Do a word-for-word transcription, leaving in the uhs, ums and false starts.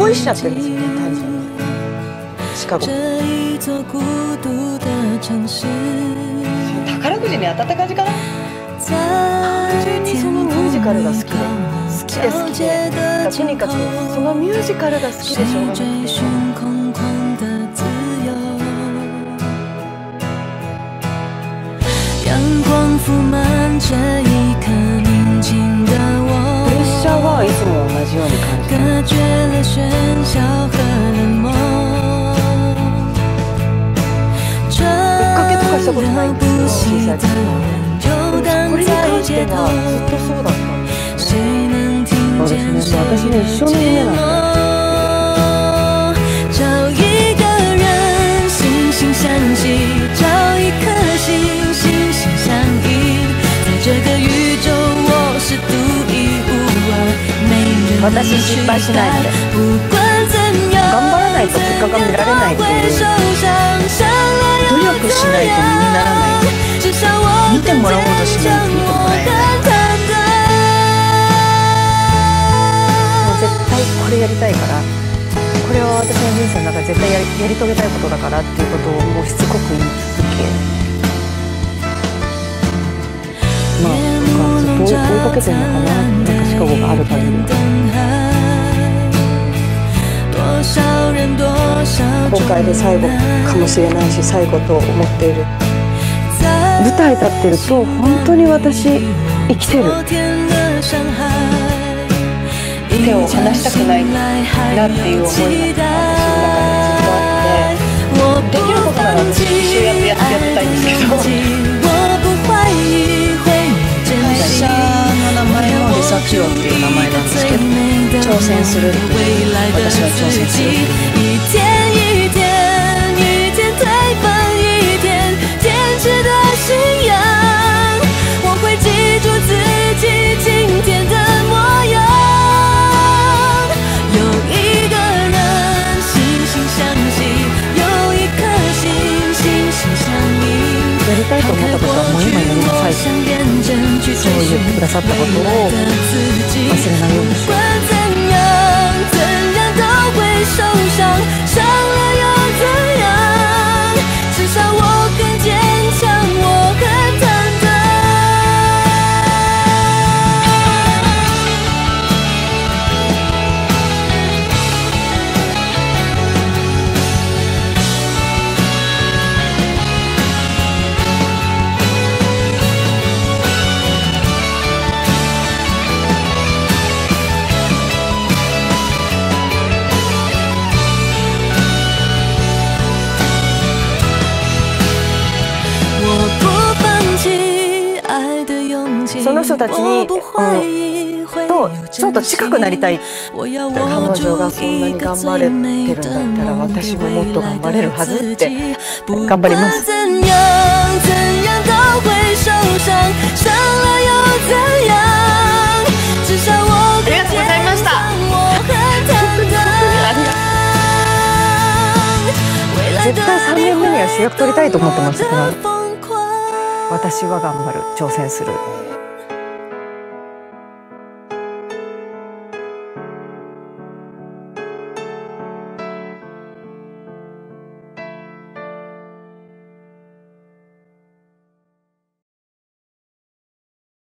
恋しちゃってるんですよね、単純に。シカゴ。宝くじに当たった感じかな。単純にそのミュージカルが好きで、好きで好きで、とにかくそのミュージカルが好きでしょうがなくて。プレッシャーはいつも同じように感じる。追っかけとかしたことないんですよ、小さい時は。これに関してはずっとそうだったんですよね。そうですね、私の一生の夢なんだ。私失敗しないので、頑張らないと結果が見られないっていう、努力しないと身にならない、見てもらおうとしないと見てもらえない、もう絶対これやりたいから、これは私の人生の中で絶対やり、やり遂げたいことだからっていうことをもうしつこく言い続け、まあなんかずっと追いかけてるのかな、なんかシカゴがある限り。今回で最後かもしれないし、最後と思っている。舞台立ってると本当に私生きてる。手を離したくないなっていう思いが私の中にずっとあって、できることなら私一生やってやってやってたいんですけど、会社の名前もリサーチオっていう名前なんですけど、挑戦する、私は挑戦する。やりたいと思ったことはもう今やりなさい、そう言ってくださったことを忘れないようにしよう。その人たちに、うん、とちょっと近くなりたい。彼女がそんなに頑張れてるんだったら私ももっと頑張れるはずって頑張ります。ありがとうございました。絶対さんねんめには主役取りたいと思ってましたから、私は頑張る、挑戦する。